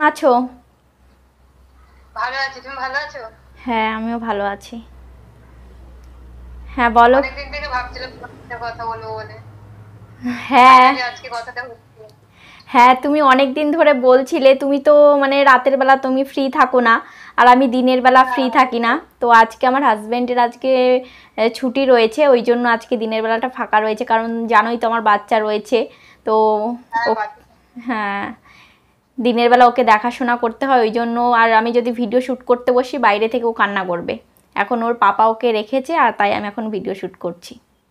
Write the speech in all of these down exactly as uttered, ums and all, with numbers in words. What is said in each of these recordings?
আছো? ভালো আছি, তুমি ভালো আছো? হ্যাঁ, আমিও ভালো আছি। হ্যাঁ, বলো। অনেকদিন থেকে ভাবছিলাম তোমার সাথে কথা বলবো বলে। হ্যাঁ, ফাইনালি আজকে কথাটা হচ্ছে। হ্যাঁ, তুমি অনেক দিন ধরে বলছিলে, তুমি তো মানে রাতের বেলা তুমি ফ্রি থাকো না, আর আমি দিনের বেলা ফ্রি হ্যাঁ, থাকি না। তো আজকে আমার হাজবেন্ডের আজকে আহ, ছুটি রয়েছে, ওই জন্য আজকে দিনের বেলাটা ফাঁকা রয়েছে, কারণ জানোই তো আমার বাচ্চা রয়েছে। তো হ্যাঁ ও, বাকি। হ্যাঁ, দিনের বেলা ওকে দেখাশোনা করতে হয়, ওই জন্য। আর আমি যদি ভিডিও শ্যুট করতে বসি, বাইরে থেকে ও কান্না করবে। এখন ওর পাপা ওকে রেখেছে, আর তাই আমি এখন ভিডিও শ্যুট করছি।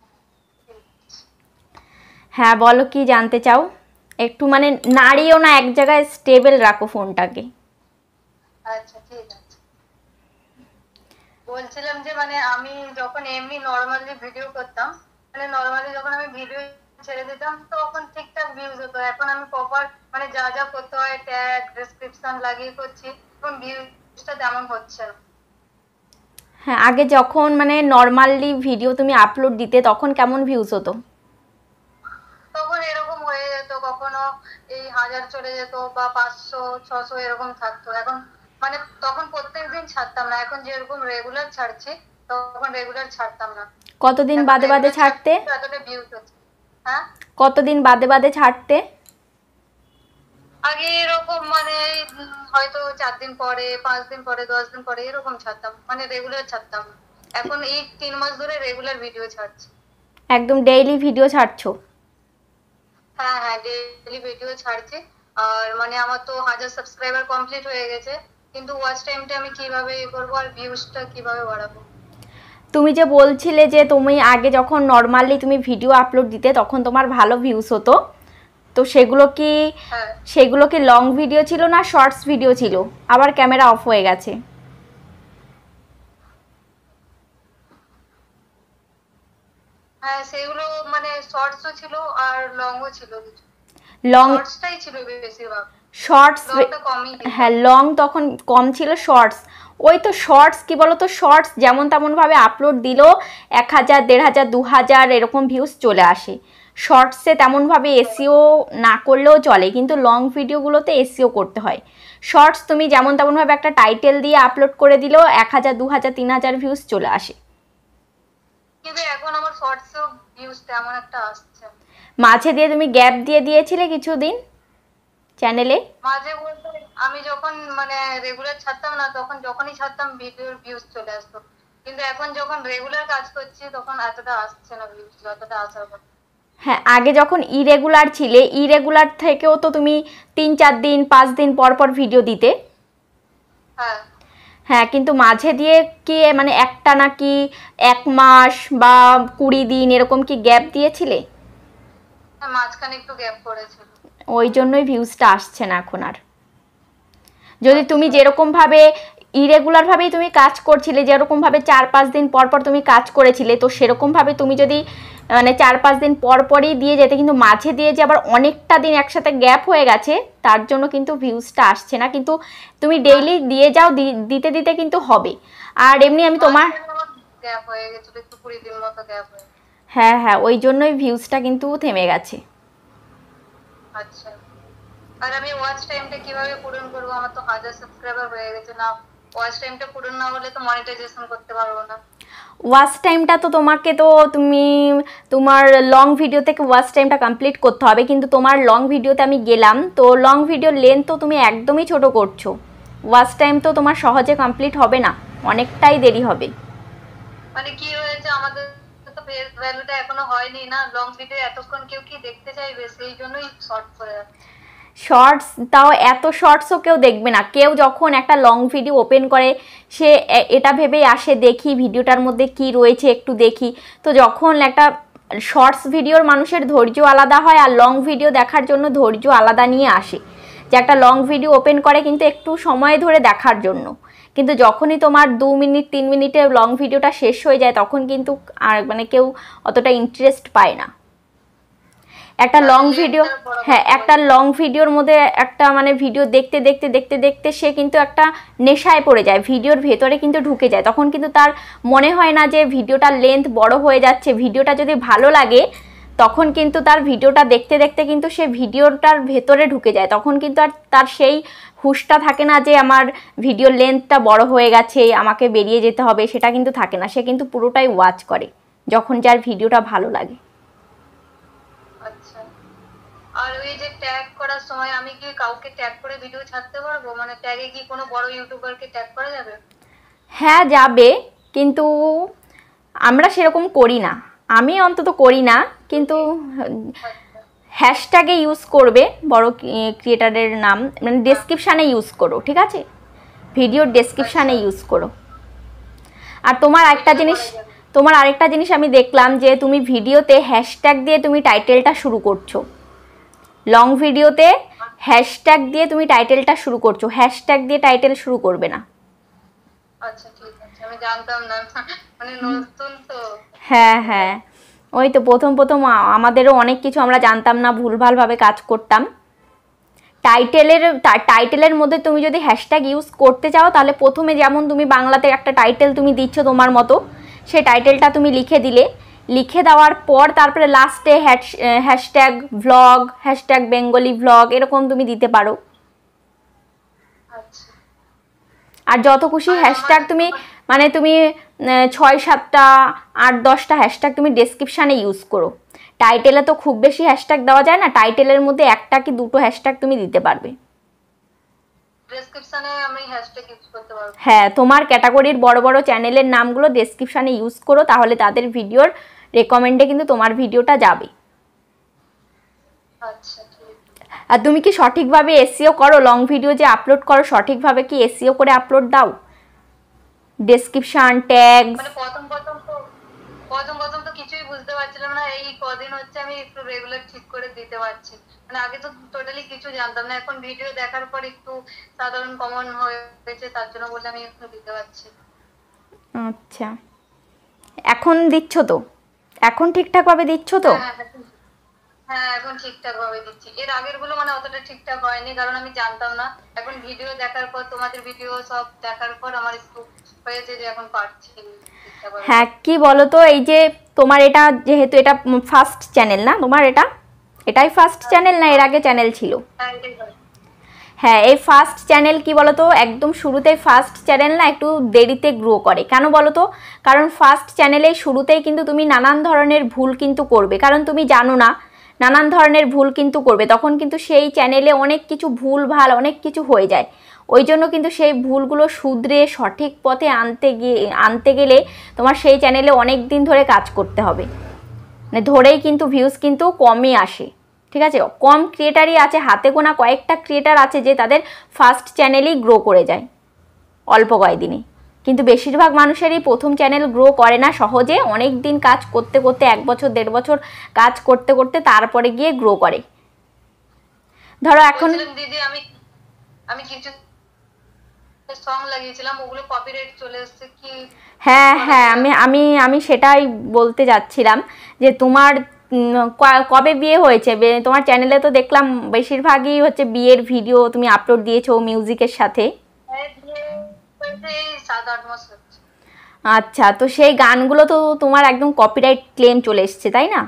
হ্যাঁ, বলো কি জানতে চাও? একটু মানে নাড়িও না, এক জায়গায় স্টেবল রাখো ফোনটাকে। আচ্ছা ঠিক আছে। বলছিলাম যে মানে আমি যখন এমনি নর্মালি ভিডিও করতাম, মানে নর্মালি যখন আমি ভিডিও ছেড়ে দিতাম তখন ঠিকঠাক ভিউজ হতো। এখন আমি প্রপার মানে যা যা করতে হয় ট্যাগ ডেসক্রিপশন লাগিয়ে করছি, এখন ভিউজটা তেমন হচ্ছে না। হ্যাঁ, আগে যখন মানে নর্মালি ভিডিও তুমি আপলোড দিতে, তখন কেমন ভিউজ হতো? তখন এরকম হয়ে যেত, কখনো এই হাজার চলে যেত বা পাঁচশো ছশো এরকম থাকতো। এখন মানে তখন প্রত্যেকদিন ছাড়তাম না, এখন যেরকম রেগুলার ছাড়ছি তখন রেগুলার ছাড়তাম না। কতদিন এখন বাদে বাদে রেগুলার ছাড়তে? ছাড়ছি এতটা ভিউজ হচ্ছে। হ্যাঁ, কতদিন বাদে বাদে ছাড়তে? আগে এরকম মানে উম, হয়তো চার দিন পরে, পাঁচ দিন পরে, দশ দিন পরে এরকম ছাড়তাম, মানে রেগুলার ছাড়তাম না। এখন এই তিন মাস ধরে রেগুলার ভিডিও ছাড়ছি। একদম ডেইলি ভিডিও ছাড়ছো? হ্যাঁ হ্যাঁ, ডেইলি ভিডিও ছাড়ছি। আর মানে আমার তো হাজার সাবস্ক্রাইবার কমপ্লিট হয়ে গেছে, কিন্তু ওয়াচ টাইমটা আমি কিভাবে এ করবো আর ভিউজটা কিভাবে বাড়াবো? তুমি যে বলছিলে যে তুমি আগে যখন নর্মালি তুমি ভিডিও আপলোড দিতে, তখন তোমার ভালো ভিউজ হতো, তো সেগুলো কি হ্যাঁ সেগুলো কি লং ভিডিও ছিল না শর্টস ভিডিও ছিল? আবার ক্যামেরা অফ হয়ে গেছে। হ্যাঁ, সেগুলো মানে শর্টসও ছিল আর লংও ছিল কিছু। লং শর্টসটাই ছিল বেশিরভাগ, শর্টস, লংটা কমই দিতাম। হ্যাঁ, লং তখন কম ছিল, শর্টস ওই তো শর্টস কি বলতো, শর্টস যেমন তেমনভাবে আপলোড দিল, এক হাজার দেড় হাজার দু হাজার এরকম ভিউজ চলে আসে। শর্টসে তেমনভাবে এসিও না করলেও চলে, কিন্তু লং ভিডিওগুলোতে এসিও করতে হয়। শর্টস তুমি যেমন তেমনভাবে একটা টাইটেল দিয়ে আপলোড করে দিলেও এক হাজার দু হাজার তিন হাজার ভিউজ চলে আসে। কিন্তু এখন আমার শর্টসেও ভিউজ তেমন একটা আসছে না। মাঝে দিয়ে তুমি গ্যাপ দিয়ে দিয়েছিলে কিছুদিন চ্যানেলে। মাঝে বলতে আমি যখন মানে রেগুলার ছাড়তাম না, তখন যখনই ছাড়তাম ভিডিওর ভিউজ চলে আসতো, কিন্তু এখন যখন রেগুলার কাজ করছি তখন এতটা আসছে না ভিউজ যতটা আসার কথা। হ্যাঁ, আগে যখন ইরেগুলার ছিলে, ইরেগুলার থেকেও তো তুমি তিন চার দিন পাঁচ দিন পর পর ভিডিও দিতে। হ্যাঁ হ্যাঁ, কিন্তু মাঝে দিয়ে কি মানে একটা নাকি এক মাস বা কুড়ি দিন এরকম কি গ্যাপ দিয়েছিলে? হ্যাঁ, মাঝখানে একটু গ্যাপ পড়েছিল। ওই জন্যই ভিউজটা আসছে না এখন আর। যদি তুমি আচ্ছা। যেরকমভাবে ইরেগুলারভাবেই তুমি কাজ করছিলে, যেরকমভাবে চার পাঁচ দিন পর পর তুমি কাজ করেছিলে, তো সেরকমভাবে তুমি যদি মানে চার পাঁচ দিন পর পরই দিয়ে যেতে, কিন্তু মাঝে দিয়ে যে আবার অনেকটা দিন একসাথে গ্যাপ হয়ে গেছে, তার জন্য কিন্তু ভিউজটা আসছে না। কিন্তু তুমি ডেইলি দিয়ে যাও, দিতে দিতে কিন্তু হবে। আর এমনি আমি তোমার, গ্যাপ হয়ে গেছিল একটু, কুড়ি দিন মতো গ্যাপ হয়ে। হ্যাঁ হ্যাঁ, ওই জন্যই ভিউজটা কিন্তু থেমে গেছে। আচ্ছা, আর আমি ওয়াচ টাইমটা কিভাবে পূরণ করবো? আমার তো হাজার সাবস্ক্রাইবার হয়ে গেছে না, ওয়াচ টাইমটা পূরণ না হলে তো মনিটাইজেশন করতে পারবো না। ওয়াচ টাইমটা তো তোমাকে তো তুমি তোমার লং ভিডিও থেকে ওয়াচ টাইমটা কমপ্লিট করতে হবে, কিন্তু তোমার লং ভিডিওতে আমি গেলাম, তো লং ভিডিওর লেন্থ তো তুমি একদমই ছোট করছো। ওয়াচ টাইম তো তোমার সহজে কমপ্লিট হবে না, অনেকটাই দেরি হবে। মানে কি হয়েছে, আমাদের তো ফেস ভ্যালুটা এখনো হয়নি না, লং ভিডিও এতক্ষণ কেউ কি দেখতে চাইবে, সেই জন্যই শর্ট করে যাচ্ছে। শর্টস, তাও এত শর্টসও কেউ দেখবে না। কেউ যখন একটা লং ভিডিও ওপেন করে, সে এটা ভেবেই আসে দেখি ভিডিওটার মধ্যে কি রয়েছে একটু দেখি। তো যখন একটা শর্টস ভিডিওর মানুষের ধৈর্য আলাদা হয়, আর লং ভিডিও দেখার জন্য ধৈর্য আলাদা নিয়ে আসে। যে একটা লং ভিডিও ওপেন করে কিন্তু একটু সময় ধরে দেখার জন্য, কিন্তু যখনই তোমার দু মিনিট তিন মিনিটে লং ভিডিওটা শেষ হয়ে যায়, তখন কিন্তু আর মানে কেউ অতটা ইন্টারেস্ট পায় না। একটা লং ভিডিও, হ্যাঁ, একটা লং ভিডিওর মধ্যে একটা মানে ভিডিও দেখতে দেখতে দেখতে দেখতে সে কিন্তু একটা নেশায় পড়ে যায়, ভিডিওর ভেতরে কিন্তু ঢুকে যায়। তখন কিন্তু তার মনে হয় না যে ভিডিওটার লেন্থ বড় হয়ে যাচ্ছে। ভিডিওটা যদি ভালো লাগে, তখন কিন্তু তার ভিডিওটা দেখতে দেখতে কিন্তু সে ভিডিওটার ভেতরে ঢুকে যায়, তখন কিন্তু আর তার সেই হুশটা থাকে না যে আমার ভিডিও লেন্থটা বড় হয়ে গেছে, আমাকে বেরিয়ে যেতে হবে, সেটা কিন্তু থাকে না। সে কিন্তু পুরোটাই ওয়াচ করে যখন যার ভিডিওটা ভালো লাগে। আচ্ছা, আর ওই যে ট্যাগ করার সময় আমি কি কাউকে ট্যাগ করে ভিডিও ছাড়তে পারবো? মানে ট্যাগে কি কোনো বড় ইউটিউবারকে ট্যাগ করা যাবে? হ্যাঁ যাবে, কিন্তু আমরা সেরকম করি না, আমি অন্তত করি না। কিন্তু হ্যাশট্যাগে ইউজ করবে বড় ক্রিয়েটারের নাম, মানে ডেসক্রিপশানে ইউজ করো, ঠিক আছে? ভিডিওর ডেসক্রিপশানে ইউজ করো। আর তোমার একটা জিনিস তোমার আরেকটা জিনিস আমি দেখলাম যে তুমি ভিডিওতে হ্যাশট্যাগ দিয়ে তুমি টাইটেলটা শুরু করছো। লং ভিডিওতে হ্যাশট্যাগ দিয়ে তুমি টাইটেলটা শুরু করছো, হ্যাশট্যাগ দিয়ে টাইটেল শুরু করবে না। আচ্ছা ঠিক আছে, আমি জানতাম না, মানে নতুন তো। হ্যাঁ হ্যাঁ, ওই তো প্রথম প্রথম আমাদেরও অনেক কিছু আমরা জানতাম না, ভুলভালভাবে কাজ করতাম। টাইটেলের টাইটেলের মধ্যে তুমি যদি হ্যাশট্যাগ ইউজ করতে চাও, তাহলে প্রথমে যেমন তুমি বাংলাতে একটা টাইটেল তুমি দিচ্ছ তোমার মতো, সেই টাইটেলটা তুমি লিখে দিলে, লিখে দেওয়ার পর তারপরে লাস্টে hashtag vlog, hashtag Bengali vlog এরকম তুমি দিতে পারো। আর যত খুশি হ্যাশট্যাগ তুমি, মানে তুমি ছয় সাতটা আট দশটা হ্যাশট্যাগ তুমি ডেসক্রিপশানে ইউজ করো। টাইটেলে তো খুব বেশি হ্যাশট্যাগ দেওয়া যায় না, টাইটেলের মধ্যে একটা কি দুটো হ্যাশট্যাগ তুমি দিতে পারবে। ডেসক্রিপশনে আমি হ্যাশট্যাগ ইউজ করতে পারবো। হ্যাঁ, তোমার ক্যাটাগরির বড় বড় চ্যানেলের নামগুলো ডেসক্রিপশানে ইউজ করো, তাহলে তাদের ভিডিওর রেকমেন্ডে কিন্তু তোমার ভিডিওটা যাবে। আচ্ছা ঠিক। আর তুমি কি সঠিকভাবে এসইও করো? লং ভিডিও যে আপলোড করো সঠিকভাবে কি এসইও করে আপলোড দাও? ডেসক্রিপশন ট্যাগ মানে প্রথম প্রথম তো প্রথম প্রথম তো কিছুই বুঝতে পারছিলাম না, এই কদিন হচ্ছে আমি একটু রেগুলার ঠিক করে দিতে পারছি। মানে আগে তো টোটালি কিছু জানতাম না, এখন ভিডিও দেখার পর একটু সাধারণ কমন হয়েছে, তার জন্য বলে আমি একটু দিতে পারছি। আচ্ছা, এখন দিচ্ছ তো? এখন ঠিকঠাক ভাবে দিচ্ছ তো? হ্যাঁ এখন ঠিকঠাক ভাবে দিচ্ছি। এর আগের গুলো মানে অতটা ঠিকঠাক হয়নি, কারণ আমি জানতাম না। এখন ভিডিও দেখার পর, তোমাদের ভিডিও সব দেখার পর আমার একটু হয়েছে যে এখন পারছি। হ্যাঁ, কি বলো তো, এই যে তোমার এটা যেহেতু এটা ফার্স্ট চ্যানেল না তোমার, এটা এটাই ফার্স্ট চ্যানেল না এর আগে চ্যানেল ছিল? হ্যাঁ, এই ফার্স্ট চ্যানেল কি বলো তো, একদম শুরুতেই ফার্স্ট চ্যানেল না একটু দেরিতে গ্রো করে। কেন বলো তো? কারণ ফার্স্ট চ্যানেলে শুরুতেই কিন্তু তুমি নানান ধরনের ভুল কিন্তু করবে, কারণ তুমি জানো না, নানান ধরনের ভুল কিন্তু করবে, তখন কিন্তু সেই চ্যানেলে অনেক কিছু ভুল ভাল অনেক কিছু হয়ে যায়। ওই জন্য কিন্তু সেই ভুলগুলো শুধরে সঠিক পথে আনতে গিয়ে আনতে গেলে তোমার সেই চ্যানেলে অনেক দিন ধরে কাজ করতে হবে, মানে ধরেই কিন্তু ভিউজ কিন্তু কমই আসে, ঠিক আছে? কম ক্রিয়েটারই আছে, হাতে গোনা কয়েকটা ক্রিয়েটার আছে যে তাদের ফার্স্ট চ্যানেলই গ্রো করে যায় অল্প কয়েকদিনে, কিন্তু বেশিরভাগ মানুষেরই প্রথম চ্যানেল গ্রো করে না সহজে, অনেক দিন কাজ করতে করতে, এক বছর দেড় বছর কাজ করতে করতে তারপরে গিয়ে গ্রো করে। ধরো এখন দিদি আমি আমি কিছু সং লাগিয়েছিলাম, ওগুলো কপিরাইট চলে এসেছে কি? হ্যাঁ হ্যাঁ, আমি আমি আমি সেটাই বলতে যাচ্ছিলাম যে তোমার কবে বিয়ে হয়েছে? তোমার চ্যানেলে তো দেখলাম বেশিরভাগই হচ্ছে বিয়ের ভিডিও তুমি আপলোড দিয়েছো মিউজিকের সাথে। আচ্ছা, তো সেই গানগুলো তো তোমার একদম কপিরাইট ক্লেম চলে এসছে, তাই না?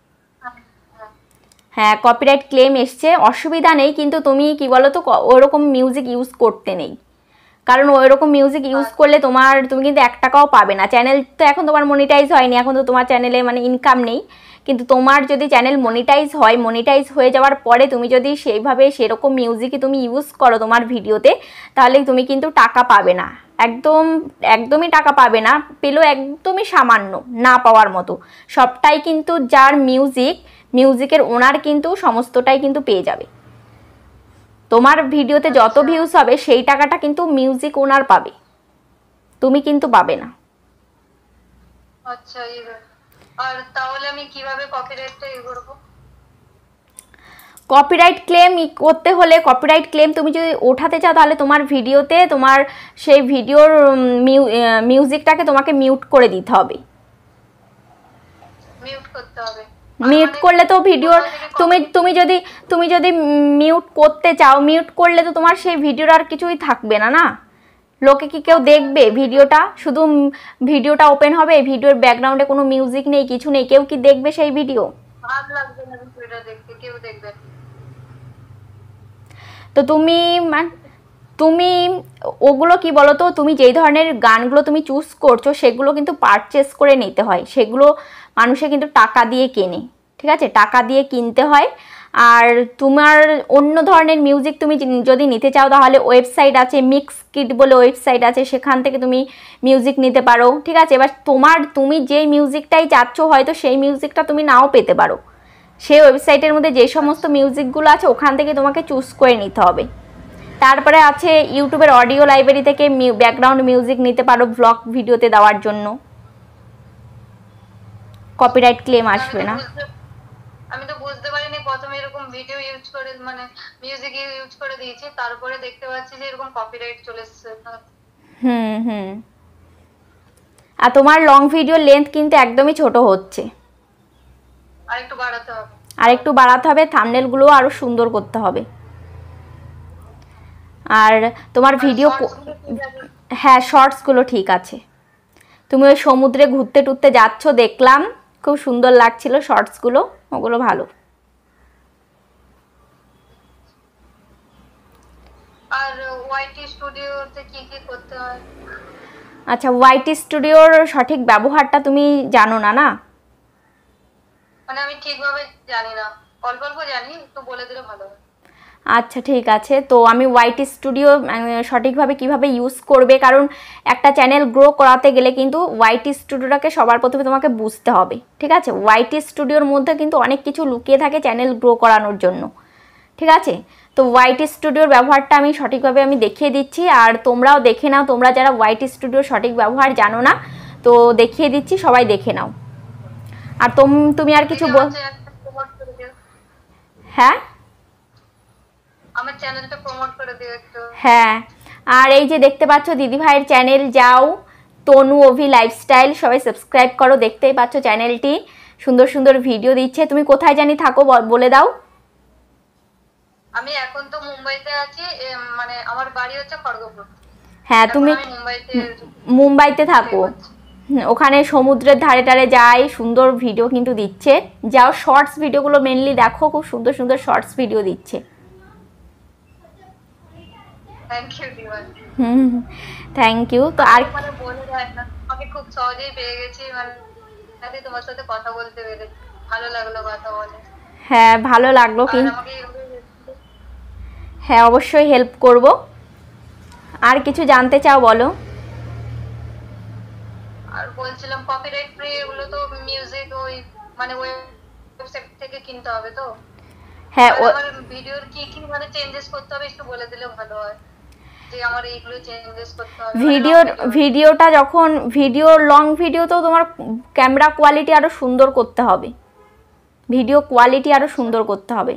হ্যাঁ, কপিরাইট ক্লেম এসছে, অসুবিধা নেই, কিন্তু তুমি কি বলো তো ওরকম মিউজিক ইউজ করতে নেই, কারণ ওইরকম মিউজিক ইউজ করলে তোমার তুমি কিন্তু এক টাকাও পাবে না। চ্যানেল তো এখন তোমার মনিটাইজ হয়নি, এখন তো তোমার চ্যানেলে মানে ইনকাম নেই, কিন্তু তোমার যদি চ্যানেল মনিটাইজ হয়, মনিটাইজ হয়ে যাওয়ার পরে তুমি যদি সেইভাবে সেরকম মিউজিকই তুমি ইউজ করো তোমার ভিডিওতে, তাহলে তুমি কিন্তু টাকা পাবে না, একদম একদমই টাকা পাবে না, পেলেও একদমই সামান্য, না পাওয়ার মতো। সবটাই কিন্তু যার মিউজিক, মিউজিকের ওনার কিন্তু সমস্তটাই কিন্তু পেয়ে যাবে। তোমার ভিডিওতে যত ভিউজ হবে সেই টাকাটা কিন্তু মিউজিক ওনার পাবে, তুমি কিন্তু পাবে না। আচ্ছা, আর তাহলে আমি কিভাবে কপিরাইটটা ই করব? কপিরাইট ক্লেম করতে হলে, কপিরাইট ক্লেম তুমি যদি ওঠাতে চাও, তাহলে তোমার ভিডিওতে তোমার সেই ভিডিওর মিউজিকটাকে তোমাকে মিউট করে দিতে হবে। মিউট করতে হবে? মিউট করলে তো ভিডিওর তুমি তুমি যদি তুমি যদি মিউট করতে চাও, মিউট করলে তো তোমার সেই ভিডিওর আর কিছুই থাকবে না, না? লোকে কি কেউ দেখবে ভিডিওটা? শুধু ভিডিওটা ওপেন হবে, ভিডিওর ব্যাকগ্রাউন্ডে কোনো মিউজিক নেই, কিছু নেই, কেউ কি দেখবে সেই ভিডিও? ভালো লাগবে না ভিডিওটা দেখতে, কেউ দেখবে। তো তুমি তুমি ওগুলো কি বলো তো, তুমি যেই ধরনের গানগুলো তুমি চুজ করছো সেগুলো কিন্তু পারচেস করে নিতে হয়, সেগুলো মানুষে কিন্তু টাকা দিয়ে কেনে, ঠিক আছে, টাকা দিয়ে কিনতে হয়। আর তোমার অন্য ধরনের মিউজিক তুমি যদি নিতে চাও তাহলে ওয়েবসাইট আছে, মিক্স কিট বলে ওয়েবসাইট আছে, সেখান থেকে তুমি মিউজিক নিতে পারো, ঠিক আছে। এবার তোমার তুমি যেই মিউজিকটাই চাচ্ছ হয়তো সেই মিউজিকটা তুমি নাও পেতে পারো, সেই ওয়েবসাইটের মধ্যে যে সমস্ত মিউজিকগুলো আছে ওখান থেকে তোমাকে চুজ করে নিতে হবে। তারপরে আছে ইউটিউবের অডিও লাইব্রেরি থেকে ব্যাকগ্রাউন্ড মিউজিক নিতে পারো ব্লগ ভিডিওতে দেওয়ার জন্য, কপিরাইট ক্লেম আসবে না। আমি তো বুঝতে পারিনি প্রথমে এরকম ভিডিও ইউজ করে মানে মিউজিক ইউজ করে দিয়েছি, তারপরে দেখতে পাচ্ছি যে এরকম কপিরাইট চলে এসেছে। হুম হুম আর তোমার লং ভিডিও লেন্থ কিন্তু একদমই ছোট হচ্ছে, আর একটু বাড়াতে হবে, আর একটু বাড়াতে হবে, থাম্বনেলগুলো আরো সুন্দর করতে হবে। আর তোমার ভিডিও, হ্যাঁ শর্টসগুলো ঠিক আছে। তুমি ওই সমুদ্রে ঘুরতে টুরতে যাচ্ছ দেখলাম, খুব সুন্দর লাগছিল শর্টসগুলো, ওগুলো ভালো। আর ওয়াইটি স্টুডিওতে কি কি করতে হয়? আচ্ছা, ওয়াইটি স্টুডিওর সঠিক ব্যবহারটা তুমি জানো না না? মানে আমি ঠিকভাবে জানি না, অল্প অল্প জানি, একটু বলে দিলে ভালো হয়। আচ্ছা ঠিক আছে, তো আমি ওয়াইটি স্টুডিও সঠিকভাবে কিভাবে ইউজ করবে, কারণ একটা চ্যানেল গ্রো করাতে গেলে কিন্তু ওয়াইটি স্টুডিওটাকে সবার প্রথমে তোমাকে বুঝতে হবে, ঠিক আছে। ওয়াইটি স্টুডিওর মধ্যে কিন্তু অনেক কিছু লুকিয়ে থাকে চ্যানেল গ্রো করানোর জন্য, ঠিক আছে। তো ওয়াইটি স্টুডিওর ব্যবহারটা আমি সঠিকভাবে আমি দেখিয়ে দিচ্ছি, আর তোমরাও দেখে নাও, তোমরা যারা ওয়াইটি স্টুডিওর সঠিক ব্যবহার জানো না তো দেখিয়ে দিচ্ছি, সবাই দেখে নাও। আর তুমি আর কিছু বল? হ্যাঁ আমার চ্যানেলটা প্রমোট করে দিও একটু। হ্যাঁ, আর এই যে দেখতে পাচ্ছ দিদি ভাইয়ের চ্যানেল, যাও তনু অভি লাইফস্টাইল, সবাই সাবস্ক্রাইব করো, দেখতেই পাচ্ছ চ্যানেলটি সুন্দর সুন্দর ভিডিও দিচ্ছে। তুমি কোথায় জানি থাকো বলে দাও। আমি এখন তো মুম্বাইতে আছি, মানে আমার বাড়ি হচ্ছে খড়গপুর। হ্যাঁ তুমি মুম্বাইতে মুম্বাইতে থাকো, ওখানে সমুদ্রের ধারে টারে যাই, সুন্দর ভিডিও কিন্তু দিচ্ছে। যাও শর্টস ভিডিওগুলো মেনলি দেখো, খুব সুন্দর সুন্দর শর্টস ভিডিও দিচ্ছে। Thank you Dewan. Hmm thank you. তো আর মানে বলে যায় না, আমি খুব সহজেই পেয়ে গেছি, মানে তোমার সাথে কথা বলতে পেরে ভালো লাগলো কথা বলে। হ্যাঁ ভালো লাগলো, কিন্তু হ্যাঁ অবশ্যই হেল্প করব। আর কিছু জানতে চাও বলো? আর বলছিলাম কপিরাইট ফ্রি এগুলো তো মিউজিক ওই মানে ওয়েবসাইট থেকে কিনতে হবে তো? হ্যাঁ, আমার ভিডিওর কি কি মানে চেঞ্জেস করতে হবে একটু বলে দিলে ভালো হয়, যে আমার এইগুলো চেঞ্জেস করতে হবে। ভিডিওর ভিডিওটা যখন ভিডিও লং ভিডিও তো তোমার ক্যামেরা কোয়ালিটি আরো সুন্দর করতে হবে, ভিডিও কোয়ালিটি আরো সুন্দর করতে হবে।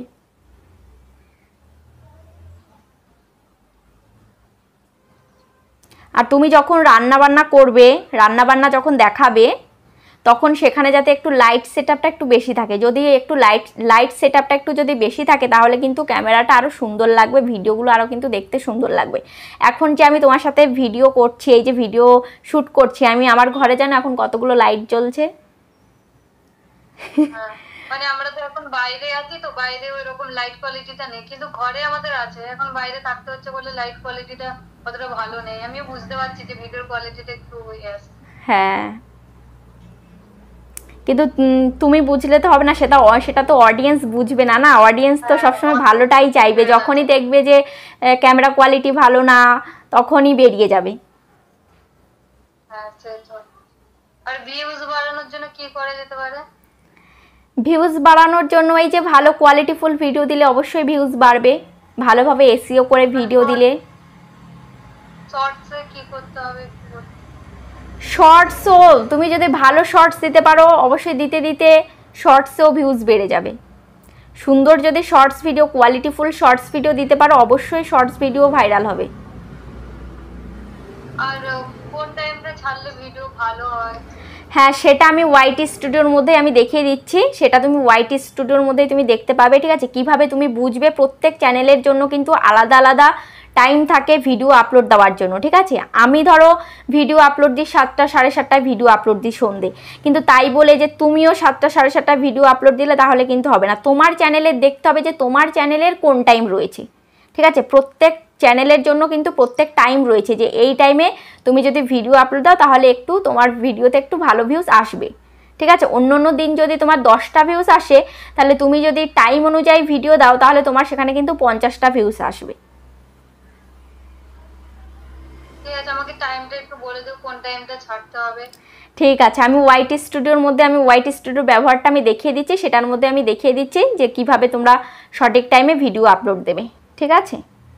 আর তুমি যখন রান্না বান্না করবে, রান্না বান্না যখন দেখাবে তখন সেখানে যাতে একটু লাইট সেটআপটা একটু বেশি থাকে, যদি একটু লাইট লাইট সেটআপটা একটু যদি বেশি থাকে তাহলে কিন্তু ক্যামেরাটা আরও সুন্দর লাগবে, ভিডিওগুলো আরও কিন্তু দেখতে সুন্দর লাগবে। এখন যে আমি তোমার সাথে ভিডিও করছি, এই যে ভিডিও শ্যুট করছি আমি, আমার ঘরে জানো এখন কতগুলো লাইট জ্বলছে। মানে আমরা তো এখন বাইরে আছি, তো বাইরে ওইরকম লাইট কোয়ালিটিটা নেই, কিন্তু ঘরে আমাদের আছে। এখন বাইরে থাকতে হচ্ছে বলে লাইট কোয়ালিটিটা অতটা ভালো নেই। আমিও বুঝতে পারছি যে ভিডিওর কোয়ালিটিটা একটু ইয়ে আছে। হ্যাঁ, কিন্তু তুমি বুঝলে তো হবে না, সেটা সেটা তো অডিয়েন্স বুঝবে না না, অডিয়েন্স তো সবসময় ভালোটাই চাইবে, যখনই দেখবে যে ক্যামেরা কোয়ালিটি ভালো না তখনই বেরিয়ে যাবে। হ্যাঁ, আর ভিউজ বাড়ানোর জন্য কি করা যেতে পারে? ভিউজ বাড়ানোর জন্য এই যে ভালো কোয়ালিটিফুল ভিডিও দিলে অবশ্যই ভিউজ বাড়বে, ভালোভাবে এসইও করে ভিডিও দিলে। শর্টসে কি করতে হবে? শর্টসও তুমি যদি ভালো শর্টস দিতে পারো অবশ্যই দিতে দিতে শর্টসেও ভিউজ বেড়ে যাবে। সুন্দর যদি shorts video, qualityful shorts video দিতে পারো অবশ্যই শর্টস ভিডিও ভাইরাল হবে। আর কোন টাইমে ছাড়লে ভিডিও ভালো হয়? হ্যাঁ, সেটা আমি ওয়াইটি স্টুডিওর মধ্যে আমি দেখিয়ে দিচ্ছি, সেটা তুমি ওয়াইটি স্টুডিওর মধ্যেই তুমি দেখতে পাবে, ঠিক আছে। কিভাবে তুমি বুঝবে, প্রত্যেক চ্যানেলের জন্য কিন্তু আলাদা আলাদা টাইম থাকে ভিডিও আপলোড দেওয়ার জন্য, ঠিক আছে। আমি ধরো ভিডিও আপলোড দিই সাতটা সাড়ে সাতটায় ভিডিও আপলোড দিই সন্ধে, কিন্তু তাই বলে যে তুমিও সাতটা সাড়ে সাতটায় ভিডিও আপলোড দিলে তাহলে কিন্তু হবে না। তোমার চ্যানেলের দেখতে হবে যে তোমার চ্যানেলের কোন টাইম রয়েছে, ঠিক আছে। প্রত্যেক চ্যানেলের জন্য কিন্তু প্রত্যেক টাইম রয়েছে, যে এই টাইমে তুমি যদি ভিডিও আপলোড দাও তাহলে একটু তোমার ভিডিওতে একটু ভালো ভিউজ আসবে, ঠিক আছে। অন্য অন্য দিন যদি তোমার দশটা ভিউজ আসে, তাহলে তুমি যদি টাইম অনুযায়ী ভিডিও দাও তাহলে তোমার সেখানে কিন্তু পঞ্চাশটা ভিউজ আসবে। ঠিক আছে, আমাকে টাইমটা একটু বলে দাও কোন টাইমটা ছাড়তে হবে। ঠিক আছে, আমি ওয়াইটি স্টুডিওর মধ্যে আমি ওয়াইটি স্টুডিওর ব্যবহারটা আমি দেখিয়ে দিচ্ছি, সেটার মধ্যে আমি দেখিয়ে দিচ্ছি যে কিভাবে তোমরা সঠিক টাইমে ভিডিও আপলোড দেবে, ঠিক আছে।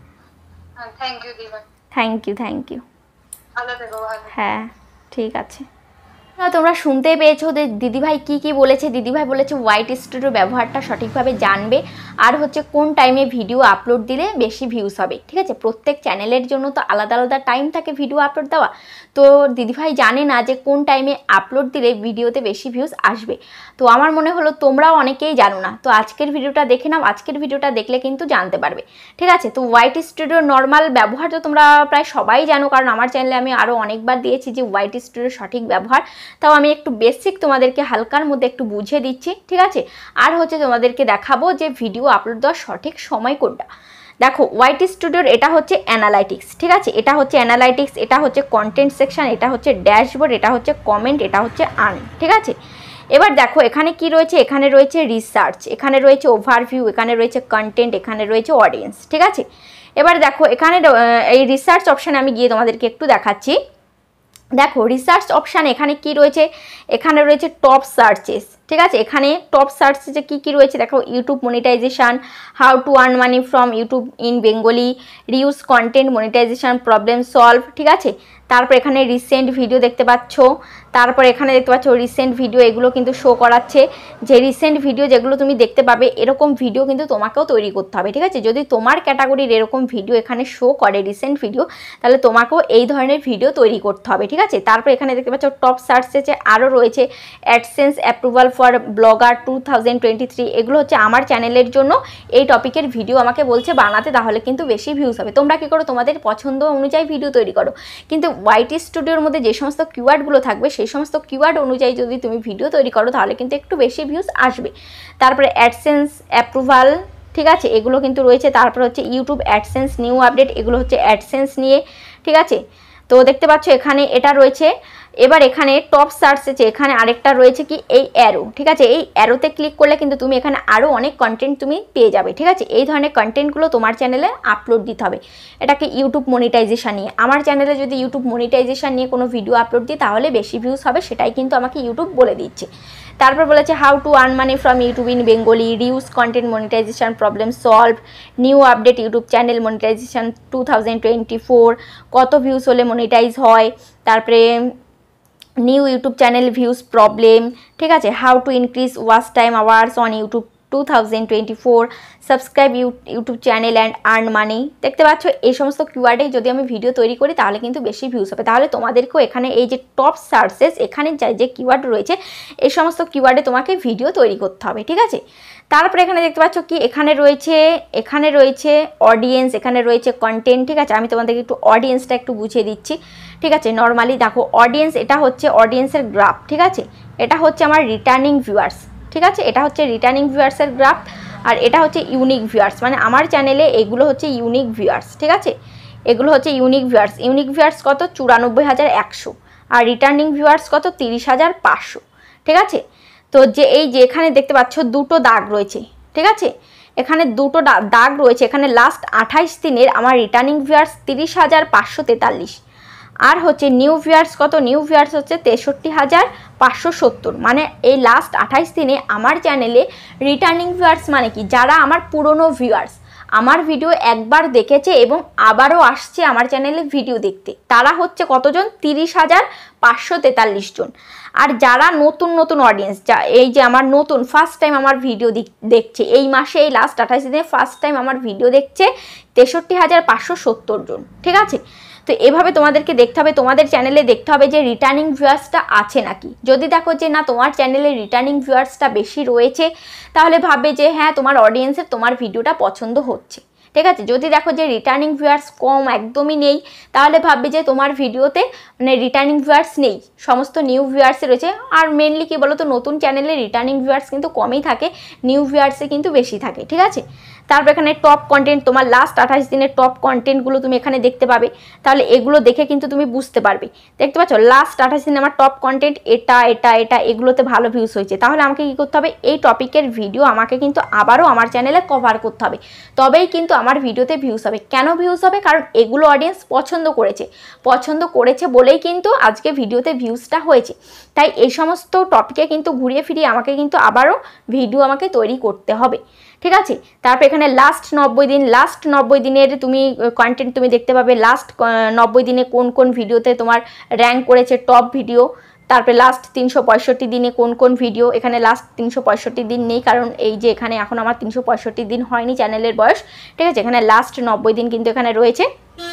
Thank you Diba. Thank you thank you ভালো থেকো। ভালো। হ্যাঁ ঠিক আছে। তোমরা শুনতেই পেয়েছো যে দিদিভাই কি কি বলেছে। দিদিভাই বলেছে ওয়াইটি স্টুডিও ব্যবহারটা সঠিকভাবে জানবে, আর হচ্ছে কোন টাইমে ভিডিও আপলোড দিলে বেশি ভিউজ হবে, ঠিক আছে। প্রত্যেক চ্যানেলের জন্য তো আলাদা আলাদা টাইম থাকে ভিডিও আপলোড দেওয়া, তো দিদিভাই জানে না যে কোন টাইমে আপলোড দিলে ভিডিওতে বেশি ভিউজ আসবে। তো আমার মনে হলো তোমরাও অনেকেই জানো না, তো আজকের ভিডিওটা দেখে নাও, আজকের ভিডিওটা দেখলে কিন্তু জানতে পারবে, ঠিক আছে। তো ওয়াইটি স্টুডিওর নর্মাল ব্যবহার তো তোমরা প্রায় সবাই জানো, কারণ আমার চ্যানেলে আমি আরও অনেকবার দিয়েছি যে ওয়াইটি স্টুডিওর সঠিক ব্যবহার, তাও আমি একটু বেসিক তোমাদেরকে হালকার মধ্যে একটু বুঝিয়ে দিচ্ছি, ঠিক আছে। আর হচ্ছে তোমাদেরকে দেখাবো যে ভিডিও আপলোড দেওয়ার সঠিক সময় কোনটা। দেখো ওয়াইটি স্টুডিওর এটা হচ্ছে অ্যানালাইটিক্স, ঠিক আছে, এটা হচ্ছে অ্যানালাইটিক্স, এটা হচ্ছে কন্টেন্ট সেকশন, এটা হচ্ছে ড্যাশবোর্ড, এটা হচ্ছে কমেন্ট, এটা হচ্ছে আর্ন, ঠিক আছে। এবার দেখো এখানে কি রয়েছে, এখানে রয়েছে রিসার্চ, এখানে রয়েছে ওভারভিউ, এখানে রয়েছে কন্টেন্ট, এখানে রয়েছে অডিয়েন্স, ঠিক আছে। এবার দেখো এখানে এই রিসার্চ অপশানে আমি গিয়ে তোমাদেরকে একটু দেখাচ্ছি। দেখো রিসার্চ অপশান এখানে কি রয়েছে, এখানে রয়েছে টপ সার্চেস, ঠিক আছে। এখানে টপ সার্চেসে কি কি রয়েছে দেখো, YouTube monetization, how to earn money from YouTube in Bengali, reuse content monetization, problem solve, ঠিক আছে। তারপর এখানে রিসেন্ট ভিডিও দেখতে পাচ্ছ, তারপর এখানে দেখতে পাচ্ছ রিসেন্ট ভিডিও, এগুলো কিন্তু শো করাচ্ছে যে রিসেন্ট ভিডিও যেগুলো তুমি দেখতে পাবে, এরকম ভিডিও কিন্তু তোমাকেও তৈরি করতে হবে, ঠিক আছে। যদি তোমার ক্যাটাগরির এরকম ভিডিও এখানে শো করে রিসেন্ট ভিডিও, তাহলে তোমাকেও এই ধরনের ভিডিও তৈরি করতে হবে, ঠিক আছে। তারপর এখানে দেখতে পাচ্ছ টপ সার্চেসে আরও রয়েছে AdSense approval for Blogger two thousand twenty three, এগুলো হচ্ছে আমার চ্যানেলের জন্য এই টপিকের ভিডিও আমাকে বলছে বানাতে, তাহলে কিন্তু বেশি ভিউজ হবে। তোমরা কী করো, তোমাদের পছন্দ অনুযায়ী ভিডিও তৈরি করো, কিন্তু ওয়াইটি স্টুডিওর মধ্যে যে সমস্ত কিওয়ার্ডগুলো থাকবে সেই সমস্ত কিওয়ার্ড অনুযায়ী যদি তুমি ভিডিও তৈরি করো তাহলে কিন্তু একটু বেশি ভিউজ আসবে। তারপরে অ্যাডসেন্স অ্যাপ্রুভাল, ঠিক আছে, এগুলো কিন্তু রয়েছে। তারপর হচ্ছে ইউটিউব অ্যাডসেন্স নিউ আপডেট, এগুলো হচ্ছে অ্যাডসেন্স নিয়ে, ঠিক আছে। তো দেখতে পাচ্ছ এখানে এটা রয়েছে। এবার এখানে টপ সার্চে এখানে আরেকটা রয়েছে কি এই অ্যারো, ঠিক আছে। এই অ্যারোতে ক্লিক করলে কিন্তু তুমি এখানে আরও অনেক কন্টেন্ট তুমি পেয়ে যাবে, ঠিক আছে। এই ধরনের কন্টেন্টগুলো তোমার চ্যানেলে আপলোড দিতে হবে। এটাকে ইউটিউব মনিটাইজেশন নিয়ে, আমার চ্যানেলে যদি ইউটিউব মনিটাইজেশন নিয়ে কোনো ভিডিও আপলোড দিই তাহলে বেশি ভিউজ হবে, সেটাই কিন্তু আমাকে ইউটিউব বলে দিচ্ছে। তারপর বলেছে how to earn money from YouTube in Bengali, reuse content monetization, problem solve, new update YouTube channel monetization two thousand twenty four, কত ভিউজ হলে মনিটাইজ হয়, তারপরে new YouTube channel views problem, ঠিক আছে। How to increase watch time hours on YouTube two thousand twenty four, subscribe YouTube channel and earn money. দেখতে পাচ্ছ এই সমস্ত কিওয়ার্ডে যদি আমি ভিডিও তৈরি করি তাহলে কিন্তু বেশি ভিউজ হবে। তাহলে তোমাদেরকেও এখানে এই যে টপ সার্চেস এখানে যে কিওয়ার্ড রয়েছে এই সমস্ত কিওয়ার্ডে তোমাকে ভিডিও তৈরি করতে হবে, ঠিক আছে। তারপরে এখানে দেখতে পাচ্ছ কি এখানে রয়েছে এখানে রয়েছে অডিয়েন্স, এখানে রয়েছে কন্টেন্ট, ঠিক আছে। আমি তোমাদেরকে একটু অডিয়েন্সটা একটু বুঝিয়ে দিচ্ছি, ঠিক আছে। নর্মালি দেখো অডিয়েন্স, এটা হচ্ছে অডিয়েন্সের গ্রাফ, ঠিক আছে। এটা হচ্ছে আমার রিটার্নিং ভিউয়ার্স, ঠিক আছে। এটা হচ্ছে রিটার্নিং ভিউয়ার্সের গ্রাফ, আর এটা হচ্ছে ইউনিক ভিউয়ার্স, মানে আমার চ্যানেলে এগুলো হচ্ছে ইউনিক ভিউয়ার্স, ঠিক আছে। এগুলো হচ্ছে ইউনিক ভিউয়ার্স। ইউনিক ভিউয়ার্স কত, চুরানব্বই হাজার একশো, আর রিটার্নিং ভিউয়ার্স কত, তিরিশ হাজার পাঁচশো, ঠিক আছে। তো যে এই যে এখানে দেখতে পাচ্ছ দুটো দাগ রয়েছে, ঠিক আছে। এখানে দুটো দাগ রয়েছে, এখানে লাস্ট আঠাইশ দিনের আমার রিটার্নিং ভিউয়ার্স তিরিশ হাজার পাঁচশো তেতাল্লিশ, আর হচ্ছে নিউ ভিউয়ার্স কত, নিউ ভিউয়ার্স হচ্ছে তেষট্টি হাজার পাঁচশো সত্তর। মানে এই লাস্ট আঠাইশ দিনে আমার চ্যানেলে রিটার্নিং ভিউয়ার্স মানে কি, যারা আমার পুরনো ভিউয়ার্স, আমার ভিডিও একবার দেখেছে এবং আবারও আসছে আমার চ্যানেলে ভিডিও দেখতে, তারা হচ্ছে কতজন, তিরিশ হাজার পাঁচশো তেতাল্লিশ জন। আর যারা নতুন নতুন অডিয়েন্স, যা এই যে আমার নতুন ফার্স্ট টাইম আমার ভিডিও দেখছে এই মাসে, এই লাস্ট আঠাইশ দিনে ফার্স্ট টাইম আমার ভিডিও দেখছে তেষট্টি হাজার পাঁচশো সত্তর জন, ঠিক আছে। তো এভাবে তোমাদেরকে দেখতে হবে, তোমাদের চ্যানেলে দেখতে হবে যে রিটার্নিং ভিউয়ার্সটা আছে নাকি। যদি দেখো যে না তোমার চ্যানেলে রিটার্নিং ভিউয়ার্সটা বেশি রয়েছে, তাহলে ভাববে যে হ্যাঁ তোমার অডিয়েন্সের তোমার ভিডিওটা পছন্দ হচ্ছে, ঠিক আছে। যদি দেখো যে রিটার্নিং ভিউয়ার্স কম, একদমই নেই, তাহলে ভাববে যে তোমার ভিডিওতে মানে রিটার্নিং ভিউয়ার্স নেই, সমস্ত নিউ ভিউয়ার্সে রয়েছে। আর মেনলি কি বলো তো, নতুন চ্যানেলে রিটার্নিং ভিউয়ার্স কিন্তু কমই থাকে, নিউ ভিউয়ার্সে কিন্তু বেশি থাকে, ঠিক আছে। তারপর এখানে টপ কন্টেন্ট, তোমার লাস্ট আঠাশ দিনের টপ কন্টেন্টগুলো তুমি এখানে দেখতে পাবে। তাহলে এগুলো দেখে কিন্তু তুমি বুঝতে পারবে। দেখতে পাচ্ছ লাস্ট আঠাশ দিনে আমার টপ কন্টেন্ট এটা এটা এটা এগুলোতে ভালো ভিউজ হয়েছে। তাহলে আমাকে কী করতে হবে, এই টপিকের ভিডিও আমাকে কিন্তু আবারও আমার চ্যানেলে কভার করতে হবে, তবেই কিন্তু আমার ভিডিওতে ভিউজ হবে। কেন ভিউজ হবে? কারণ এগুলো অডিয়েন্স পছন্দ করেছে, পছন্দ করেছে বলেই কিন্তু আজকে ভিডিওতে ভিউজটা হয়েছে। তাই এই সমস্ত টপিকে কিন্তু ঘুরিয়ে ফিরিয়ে আমাকে কিন্তু আবারও ভিডিও আমাকে তৈরি করতে হবে, ঠিক আছে। তারপর এখানে লাস্ট নব্বই দিন, লাস্ট নব্বই দিনের তুমি কন্টেন্ট তুমি দেখতে পাবে, লাস্ট নব্বই দিনে কোন কোন ভিডিওতে তোমার র্যাঙ্ক করেছে টপ ভিডিও। তারপরে লাস্ট তিনশো পঁয়ষট্টি দিনে কোন কোন ভিডিও, এখানে লাস্ট তিনশো পঁয়ষট্টি দিন নেই, কারণ এই যে এখানে এখন আমার তিনশো পঁয়ষট্টি দিন হয়নি চ্যানেলের বয়স, ঠিক আছে। এখানে লাস্ট নব্বই দিন কিন্তু এখানে রয়েছে।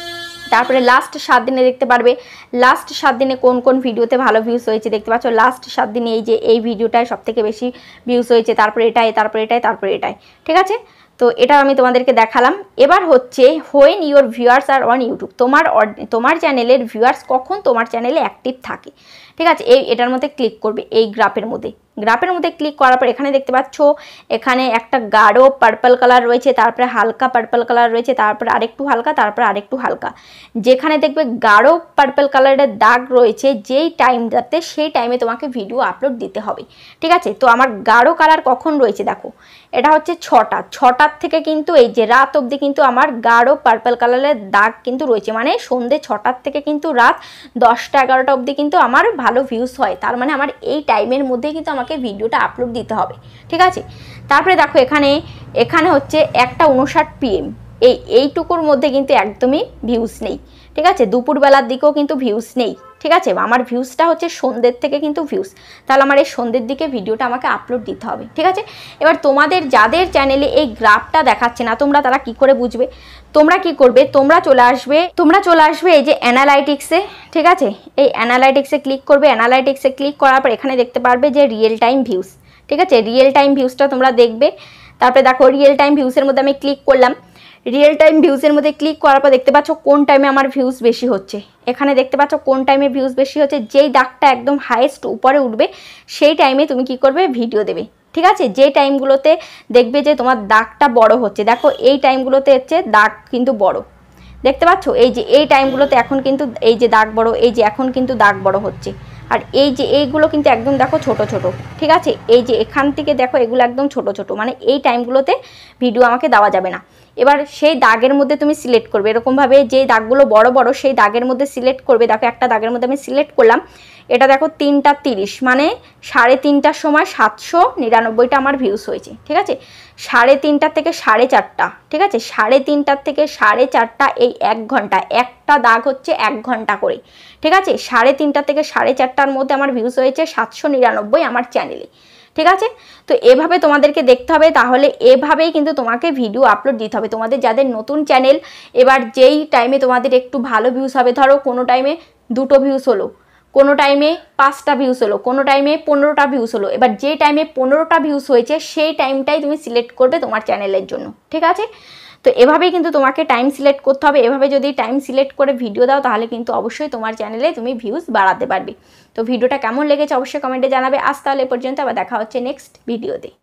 তারপরে লাস্ট সাত দিনে দেখতে পারবে লাস্ট সাত দিনে কোন কোন ভিডিওতে ভালো ভিউজ হয়েছে। দেখতে পাচ্ছ লাস্ট সাত দিনে এই যে এই ভিডিওটায় সব থেকে বেশি ভিউজ হয়েছে, তারপরে এটাই, তারপরে এটাই, তারপরে এটাই, ঠিক আছে। তো এটা আমি তোমাদেরকে দেখালাম। এবার হচ্ছে when your viewers are on YouTube, তোমার তোমার চ্যানেলের ভিউয়ার্স কখন তোমার চ্যানেলে অ্যাক্টিভ থাকে, ঠিক আছে। এই এটার মধ্যে ক্লিক করবে, এই গ্রাফের মধ্যে গ্রাফের মধ্যে ক্লিক করার পর এখানে দেখতে পাচ্ছ এখানে একটা গাঢ় পার্পল কালার রয়েছে, তারপরে হালকা পার্পল কালার রয়েছে, তারপরে আরেকটু হালকা, তারপরে আরেকটু হালকা। যেখানে দেখবে গাঢ় পার্পল কালারের দাগ রয়েছে, যেই টাইমটাতে সেই টাইমে তোমাকে ভিডিও আপলোড দিতে হবে, ঠিক আছে। তো আমার গাঢ় কালার কখন রয়েছে দেখো, এটা হচ্ছে ছটা ছটার থেকে কিন্তু এই যে রাত অবধি কিন্তু আমার গাঢ় পার্পল কালারের দাগ কিন্তু রয়েছে, মানে সন্ধ্যে ছটার থেকে কিন্তু রাত দশটা এগারোটা অবধি কিন্তু আমার ভালো ভিউজ হয়। তার মানে আমার এই টাইমের মধ্যেই কিন্তু আমাকে ভিডিওটা আপলোড দিতে হবে, ঠিক আছে। তারপরে দেখো এখানে এখানে হচ্ছে একটা উনষাট পিএম, এই এইটুকুর মধ্যে কিন্তু একদমই ভিউজ নেই, ঠিক আছে। দুপুরবেলার দিকেও কিন্তু ভিউজ নেই, ঠিক আছে। আমার ভিউজটা হচ্ছে সন্ধ্যের থেকে কিন্তু ভিউজ, তাহলে আমার এই সন্ধ্যের দিকে ভিডিওটা আমাকে আপলোড দিতে হবে, ঠিক আছে। এবার তোমাদের যাদের চ্যানেলে এই গ্রাফটা দেখাচ্ছে না তোমরা তারা কি করে বুঝবে, তোমরা কি করবে, তোমরা চলে আসবে তোমরা চলে আসবে এই যে অ্যানালাইটিক্সে, ঠিক আছে। এই অ্যানালাইটিক্সে ক্লিক করবে, অ্যানালাইটিক্সে ক্লিক করার পর এখানে দেখতে পারবে যে রিয়েল টাইম ভিউজ, ঠিক আছে। রিয়েল টাইম ভিউজটা তোমরা দেখবে। তারপরে দেখো রিয়েল টাইম ভিউজের মধ্যে আমি ক্লিক করলাম। রিয়েল টাইম ভিউজের মধ্যে ক্লিক করার পর দেখতে পাচ্ছ কোন টাইমে আমার ভিউজ বেশি হচ্ছে। এখানে দেখতে পাচ্ছ কোন টাইমে ভিউজ বেশি হচ্ছে, যেই দাগটা একদম হাইয়েস্ট উপরে উঠবে সেই টাইমে তুমি কি করবে, ভিডিও দেবে, ঠিক আছে। যে টাইমগুলোতে দেখবে যে তোমার দাগটা বড় হচ্ছে, দেখো এই টাইমগুলোতে হচ্ছে দাগ কিন্তু বড়, দেখতে পাচ্ছ এই যে এই টাইমগুলোতে এখন কিন্তু এই যে দাগ বড়, এই যে এখন কিন্তু দাগ বড় হচ্ছে। আর এই যে এইগুলো কিন্তু একদম দেখো ছোট ছোট, ঠিক আছে। এই যে এখান থেকে দেখো এগুলো একদম ছোট ছোট, মানে এই টাইমগুলোতে ভিডিও আমাকে দেওয়া যাবে না। এবার সেই দাগের মধ্যে তুমি সিলেক্ট করবে, এরকমভাবে যে দাগগুলো বড় বড় সেই দাগের মধ্যে সিলেক্ট করবে। দেখো একটা দাগের মধ্যে আমি সিলেক্ট করলাম, এটা দেখো তিনটা তিরিশ, মানে সাড়ে তিনটার সময় সাতশো নিরানব্বইটা আমার ভিউজ হয়েছে, ঠিক আছে। সাড়ে তিনটার থেকে সাড়ে চারটা, ঠিক আছে, সাড়ে তিনটার থেকে সাড়ে চারটা এই এক ঘন্টা, একটা দাগ হচ্ছে এক ঘন্টা করে, ঠিক আছে। সাড়ে তিনটা থেকে সাড়ে চারটার মধ্যে আমার ভিউজ হয়েছে সাতশো নিরানব্বই আমার চ্যানেলে, ঠিক আছে। তো এভাবে তোমাদেরকে দেখতে হবে, তাহলে এভাবেই কিন্তু তোমাকে ভিডিও আপলোড দিতে হবে। তোমাদের যাদের নতুন চ্যানেল, এবার যেই টাইমে তোমাদের একটু ভালো ভিউজ হবে, ধরো কোনো টাইমে দুটো ভিউজ হলো, কোনো টাইমে পাঁচটা ভিউজ হলো, কোনো টাইমে পনেরোটা ভিউজ হলো, এবার যে টাইমে পনেরোটা ভিউজ হয়েছে সেই টাইমটাই তুমি সিলেক্ট করবে তোমার চ্যানেলের জন্য, ঠিক আছে। তো এভাবেই কিন্তু তোমাকে টাইম সিলেক্ট করতে হবে। এভাবে যদি টাইম সিলেক্ট করে ভিডিও দাও তাহলে কিন্তু অবশ্যই তোমার চ্যানেলে তুমি ভিউজ বাড়াতে পারবে। তো ভিডিওটা কেমন লেগেছে অবশ্যই কমেন্টে জানাবে। আজ তাহলে এ পর্যন্ত, আবার দেখা হচ্ছে নেক্সট ভিডিওতে।